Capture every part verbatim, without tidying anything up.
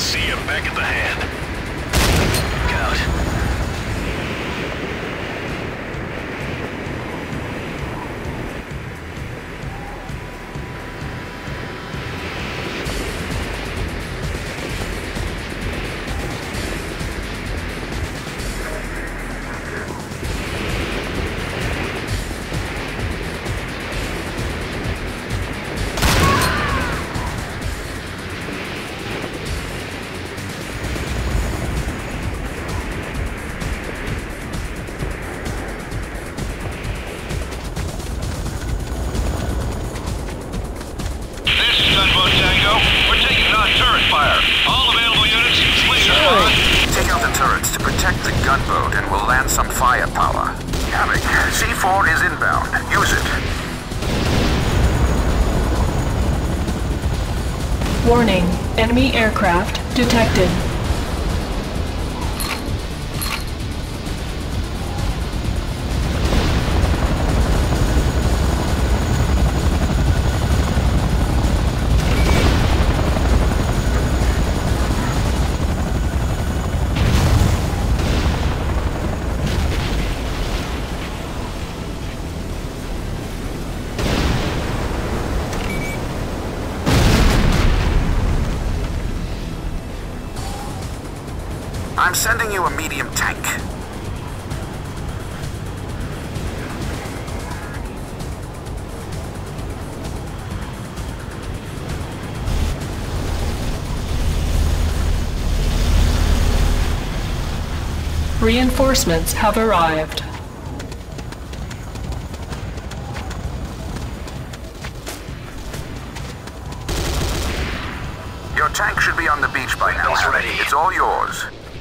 See you back at the hand. Look out. Protect the gunboat and we'll land some firepower. Havoc, C four is inbound. Use it. Warning, enemy aircraft detected. I'm sending you a medium tank. Reinforcements have arrived. Your tank should be on the beach by now, Havoc. It's all yours.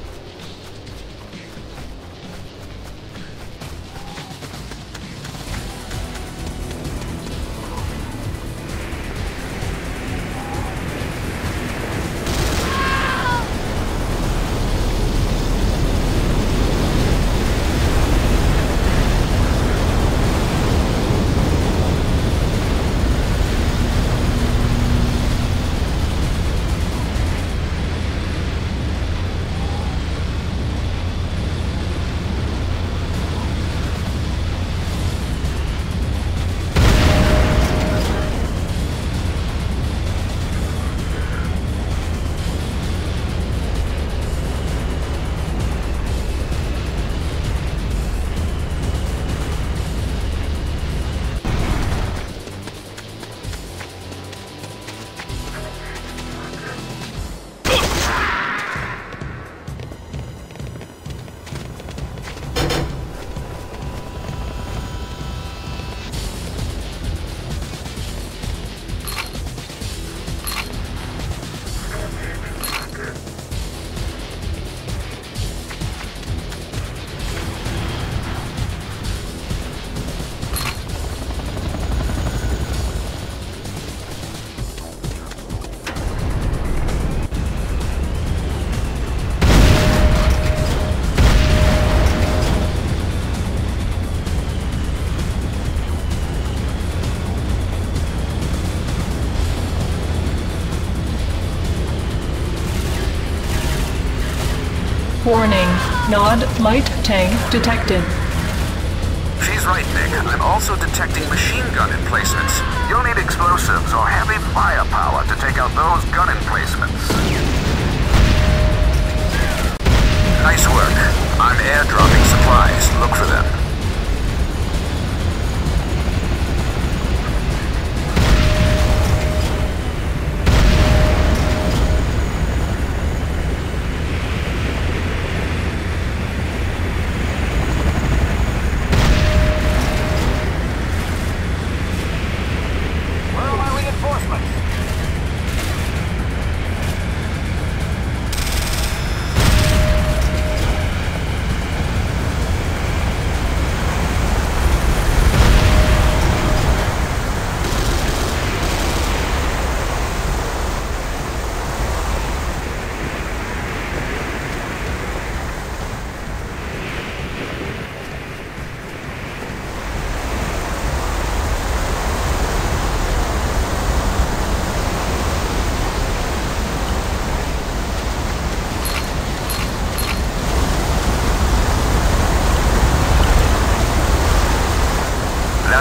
Warning, Nod light tank detected. She's right, Nick. I'm also detecting machine gun emplacements. You'll need explosives or heavy firepower to take out those gun emplacements. Nice work. I'm airdropping supplies. Look for them.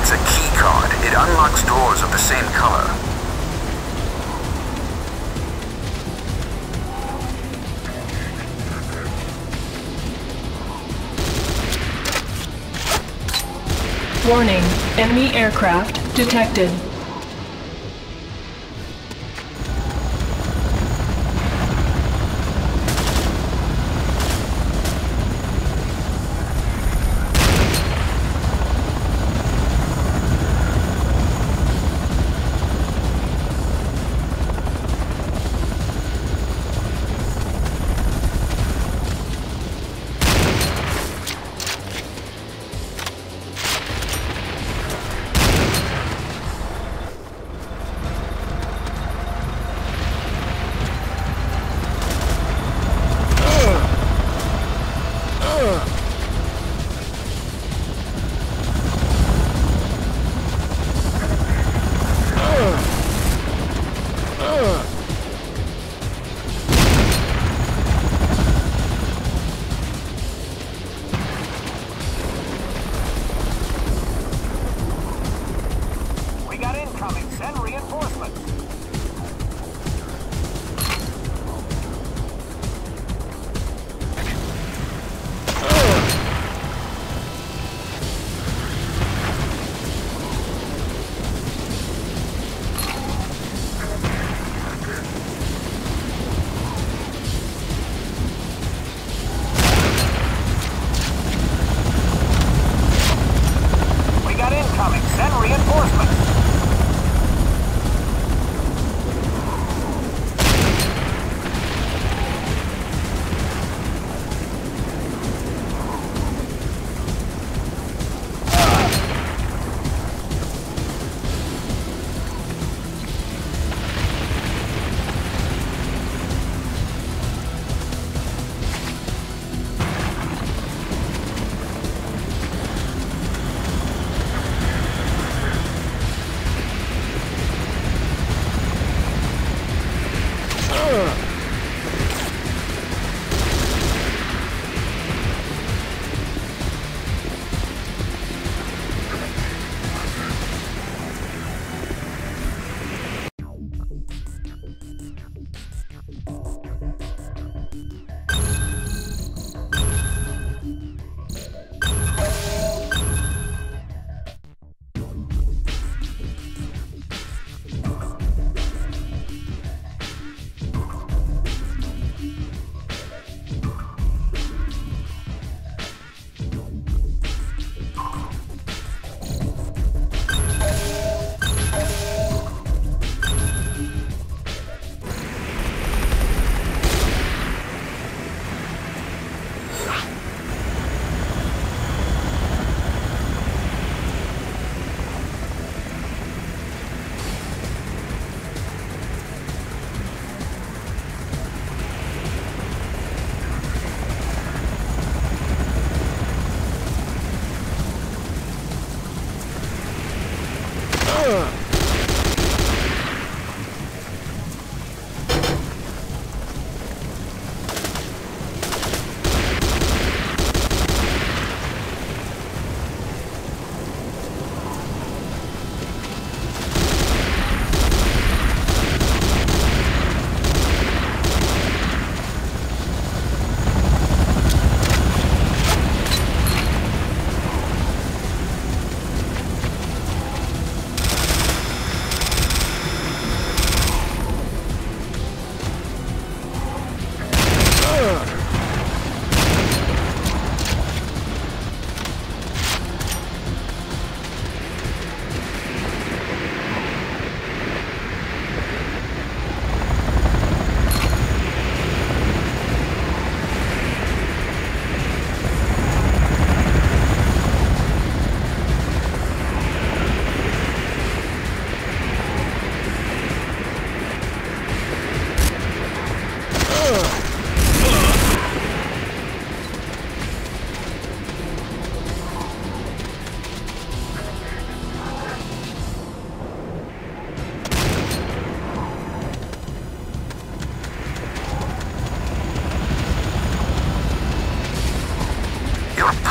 That's a key card. It unlocks doors of the same color. Warning, enemy aircraft detected.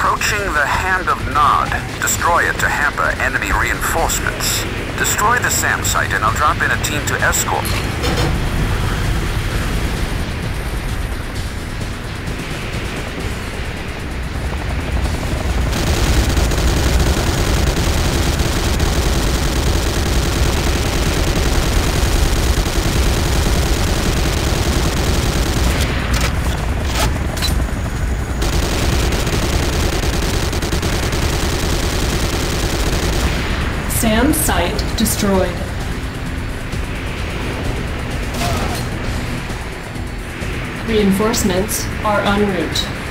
approaching the Hand of Nod. Destroy it to hamper enemy reinforcements. Destroy the SAM site and I'll drop in a team to escort. SAM site destroyed. Reinforcements are en route.